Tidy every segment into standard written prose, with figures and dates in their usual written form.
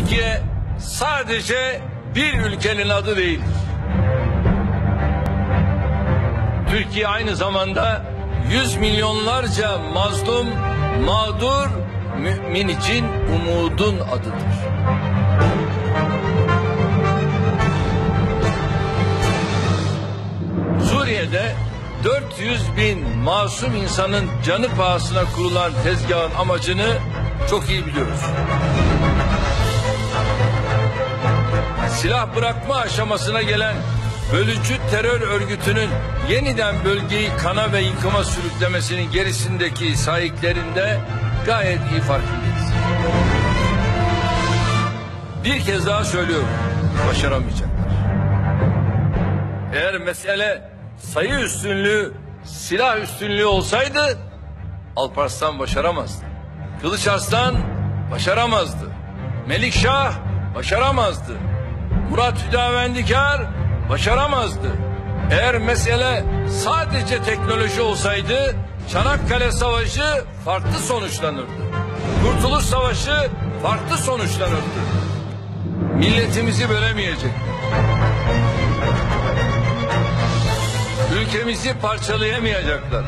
Türkiye sadece bir ülkenin adı değildir. Türkiye aynı zamanda yüz milyonlarca mazlum, mağdur mümin için umudun adıdır. Suriye'de 400 bin masum insanın canı pahasına kurulan tezgahın amacını çok iyi biliyoruz. Silah bırakma aşamasına gelen bölücü terör örgütünün yeniden bölgeyi kana ve yıkıma sürüklemesinin gerisindeki sahiplerinde gayet iyi farkındayız. Bir kez daha söylüyorum, başaramayacaklar. Eğer mesele sayı üstünlüğü, silah üstünlüğü olsaydı Alparslan başaramazdı. Kılıç Arslan başaramazdı. Melikşah başaramazdı. Murat Hüdavendigar başaramazdı. Eğer mesele sadece teknoloji olsaydı Çanakkale Savaşı farklı sonuçlanırdı. Kurtuluş Savaşı farklı sonuçlanırdı. Milletimizi bölemeyecek. Ülkemizi parçalayamayacaklar.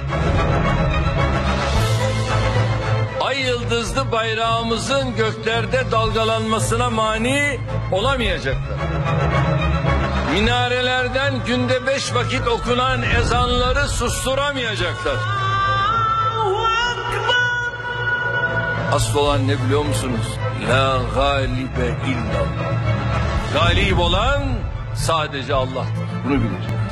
Ay yıldızlı bayrağımızın göklerde dalgalanmasına mani olamayacaklar. Minarelerden günde 5 vakit okunan ezanları susturamayacaklar. Asıl olan ne biliyor musunuz? La galibe illallah. Galip olan sadece Allah'tır. Bunu bilecek.